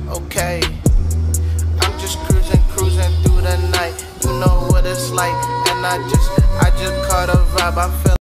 Okay, I'm just cruising through the night. You know what it's like, and I just caught a vibe. I feel